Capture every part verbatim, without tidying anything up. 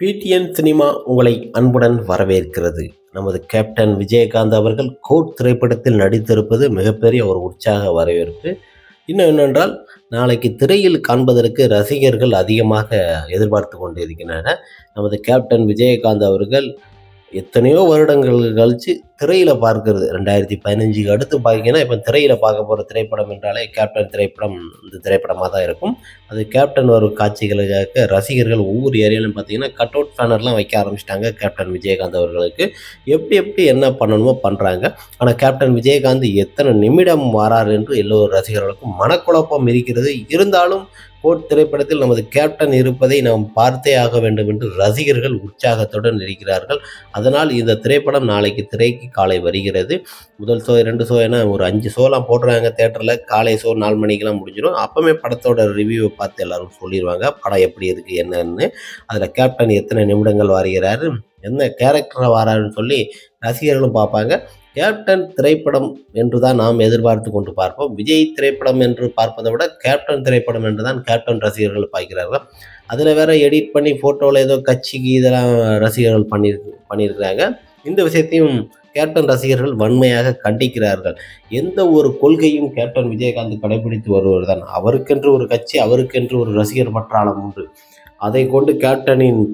PTN cinema உங்களை அன்புடன் வரவேற்கிறது. நமது கேப்டன் விஜயகாந்த் அவர்கள் கோட் திரைப்படத்தில் நடித்திருப்பது மிகப்பெரிய ஒரு உற்சாக வரவேற்பு. இன்னும் என்னென்றால், நாளைக்கு திரையில் காண்பதற்கு ரசிகர்கள் அதிகமாக எதிர்பார்த்து கொண்டிருக்கின்றனர். நமது கேப்டன் விஜயகாந்த் அவர்கள் எத்தனையோ வருடங்கள் கழித்து திரையில் பார்க்கறது ரெண்டாயிரத்தி பதினஞ்சுக்கு அடுத்து பார்த்தீங்கன்னா, இப்போ திரையில் பார்க்க போகிற திரைப்படம் என்றாலே கேப்டன் திரைப்படம் இந்த திரைப்படமாக தான் இருக்கும். அது கேப்டன் வரும் காட்சிகளுக்காக ரசிகர்கள் ஒவ்வொரு ஏரியாலையும் பார்த்தீங்கன்னா கட் அவுட் பேனர்லாம் வைக்க ஆரம்பிச்சிட்டாங்க கேப்டன் விஜயகாந்த் அவர்களுக்கு. எப்படி எப்படி என்ன பண்ணணுமோ பண்ணுறாங்க. ஆனால் கேப்டன் விஜயகாந்த் எத்தனை நிமிடம் வாரார் என்று எல்லோரும் ரசிகர்களுக்கும் மனக்குழப்பம் இருக்கிறது. இருந்தாலும் கோட் திரைப்படத்தில் நமது கேப்டன் இருப்பதை நாம் பார்த்தே ஆக வேண்டும் என்று ரசிகர்கள் உற்சாகத்துடன் இருக்கிறார்கள். அதனால் இந்த திரைப்படம் நாளைக்கு திரைக்கு காலை வருகிறது. முதல் ஷோ ரெண்டு ஷோ என ஒரு அஞ்சு ஷோலாம் போடுறாங்க தேட்டரில். காலை ஷோ நாலு மணிக்கெலாம் முடிஞ்சிடும். அப்போவே படத்தோட ரிவ்யூவை பார்த்து எல்லோரும் சொல்லிடுவாங்க படம் எப்படி இருக்குது என்னன்னு. அதில் கேப்டன் எத்தனை நிமிடங்கள் வருகிறாரு, என்ன கேரக்டராக வராருன்னு சொல்லி ரசிகர்களும் பார்ப்பாங்க. கேப்டன் திரைப்படம் என்று தான் நாம் எதிர்பார்த்து கொண்டு பார்ப்போம். விஜய் திரைப்படம் என்று பார்ப்பதை விட கேப்டன் திரைப்படம் என்று தான் கேப்டன் ரசிகர்கள் பார்க்கிறார்கள். அதில் வேற எடிட் பண்ணி ஃபோட்டோவில் ஏதோ கட்சிக்கு இதெல்லாம் ரசிகர்கள் பண்ணி பண்ணியிருக்கிறாங்க. இந்த விஷயத்தையும் கேப்டன் ரசிகர்கள் வன்மையாக கண்டிக்கிறார்கள். எந்த ஒரு கொள்கையும் கேப்டன் விஜயகாந்த் கடைபிடித்து வருவது தான். அவருக்கென்று ஒரு கட்சி, அவருக்கென்று ஒரு ரசிகர் பற்றாளம் உண்டு. அதை கொண்டு கேப்டனின்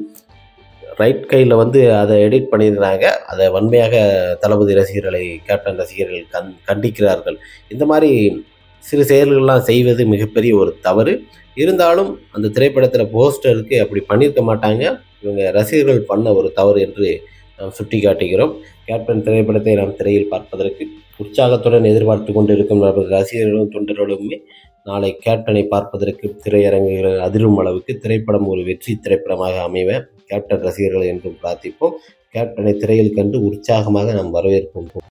ரைட் கையில் வந்து அதை எடிட் பண்ணியிருக்கிறாங்க. அதை வன்மையாக தளபதி ரசிகர்களை கேப்டன் ரசிகர்கள் கண் கண்டிக்கிறார்கள். இந்த மாதிரி சிறு செயல்கள்லாம் செய்வது மிகப்பெரிய ஒரு தவறு. இருந்தாலும் அந்த திரைப்படத்தில் போஸ்டருக்கு அப்படி பண்ணியிருக்க மாட்டாங்க. இவங்க ரசிகர்கள் பண்ண ஒரு தவறு என்று நாம் சுட்டி காட்டுகிறோம். கேப்டன் திரைப்படத்தை நாம் திரையில் பார்ப்பதற்கு உற்சாகத்துடன் எதிர்பார்த்து கொண்டு இருக்கும் ரசிகர்களும் தொண்டர்களுமே நாளை கேப்டனை பார்ப்பதற்கு திரையரங்குகள் அதிரும் அளவுக்கு திரைப்படம் ஒரு வெற்றி திரைப்படமாக அமைவ கேப்டன் ரசிகர்கள் என்றும் பிரார்த்திப்போம். கேப்டனை திரையில் கண்டு உற்சாகமாக நாம் வரவேற்போம்.